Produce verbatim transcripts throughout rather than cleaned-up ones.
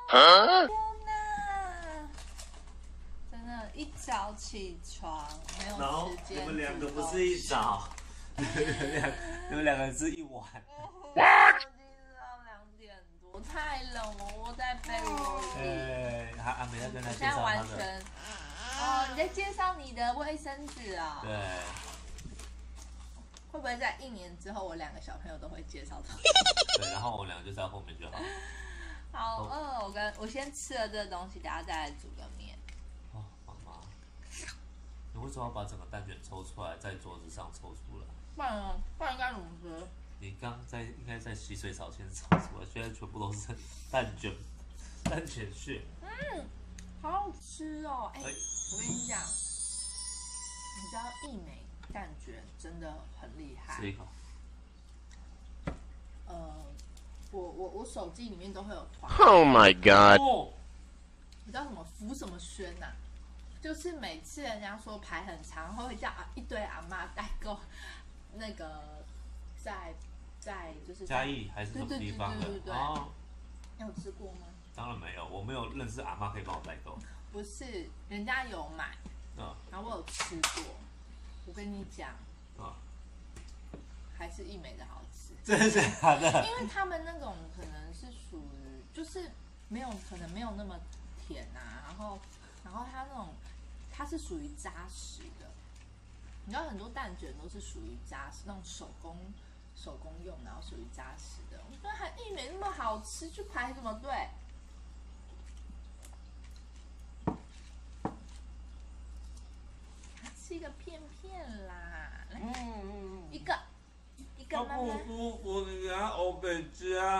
天哪！真的，一早起床没有时间。 你们两个不是一早，你们两你们两个是一晚。 我今早两点多，太冷了，我在被窝里。 哎，他阿美在跟他介我现在绍他的。 完全。哦，你在介绍你的卫生纸啊？ 对。 会不会在一年之后，我两个小朋友都会介绍他？ 对，然后我们两个就在后面就好。 好饿，我跟我先吃了这个东西，等下再来煮个面。 哦，妈妈，你为什么要把整个蛋卷抽出来，在桌子上抽出来？ 不然呢？不然应该怎么吃？ 你刚在应该在洗水槽先抽出来，现在全部都是蛋卷，蛋卷屑。 嗯，好好吃哦！哎、欸，我跟你讲，你知道益美蛋卷真的很厉害。 吃一口。 呃，我我我手机里面都会有团。 Oh my god！ 你知道什么福什么轩呐、啊？就是每次人家说排很长，会叫一堆阿嬷代购，那个在在就是嘉义还是什么地方的？ 对对对对对对。 哦， 你有吃过吗？ 当然没有，我没有认识阿嬷可以帮我代购。 不是，人家有买，嗯，然后我有吃过。我跟你讲，嗯，还是益美的好吃。 真的假的？ 因为他们那种可能是属于，就是没有可能没有那么甜啊，然后然后它那种它是属于扎实的。你知道很多蛋卷都是属于扎实那种手工手工用，然后属于扎实的。我说还益美那么好吃，去排什么队？吃一个片片啦，来，嗯嗯一个，一个妈妈。 不舒服，你给他欧北加。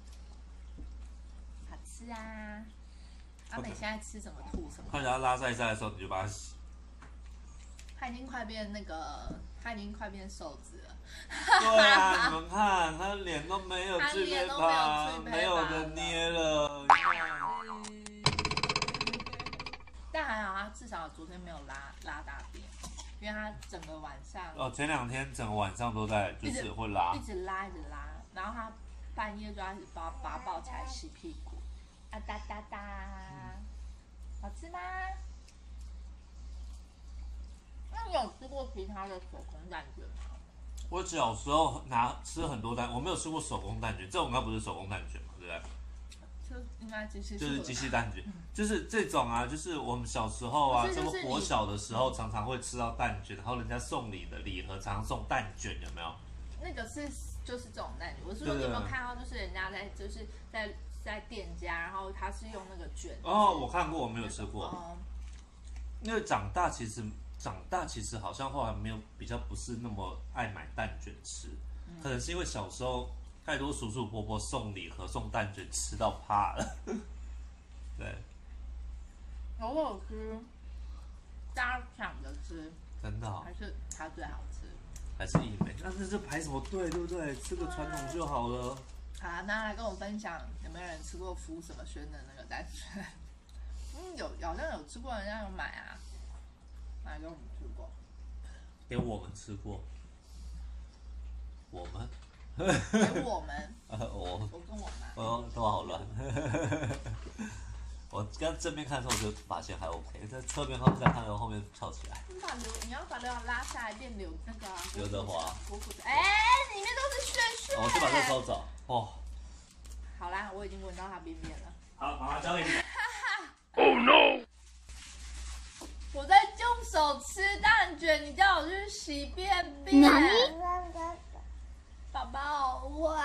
好吃啊！阿美现在吃什么吐什么。 看着他拉塞塞的时候，你就把它洗。 他已经快变那个，他已经快变瘦子了。 对啊，你们看，他脸都没有巨变胖， 没有的捏了。 但还好，他至少昨天没有拉拉大便，因为他整个晚上哦，前两天整个晚上都在就是会拉， 一直拉一直拉，然后他半夜就开始把把抱起来洗屁股，啊哒哒哒，好吃吗？那你有吃过其他的手工蛋卷吗？ 我小时候拿吃很多蛋，我没有吃过手工蛋卷，这种应该不是手工蛋卷嘛，对不对？ 就应该机器就是机器蛋卷，就是这种啊，就是我们小时候啊，这么国小的时候常常会吃到蛋卷，然后人家送礼的礼盒常常送蛋卷，有没有？ 那个是就是这种蛋卷，我是说你有没有看到，就是人家在就是在在店家，然后他是用那个卷。 哦，我看过，我没有吃过。哦、因为长大其实长大其实好像后来没有比较不是那么爱买蛋卷吃，嗯、可能是因为小时候。太多叔叔婆婆送礼盒送蛋卷吃到怕了，对。 我有吃，大家抢着吃， 真的、哦， 还是它最好吃， 还是益美？那这是排什么队，对不对？吃个传统就好了。 好、啊，那来跟我分享，有没有人吃过福什么轩的那个蛋卷？嗯，有，好像有吃过，人家有买啊。哪个我们吃过？ 给我们吃过。我们。 给我们， 呃，我我跟我妈， 哦，头好乱。我刚正面看的时候就发现还 OK， 在侧面后再看到后面翘起来。 你把刘，你要把刘海拉下来变刘那个、啊、 刘德华。 哎、欸，里面都是血血。 哦、我先把这个收走。哦。 好啦，我已经闻到它边边了。 好，妈妈交给你。 Oh no！ 我在用手吃蛋卷，你叫我去洗便便。宝宝，我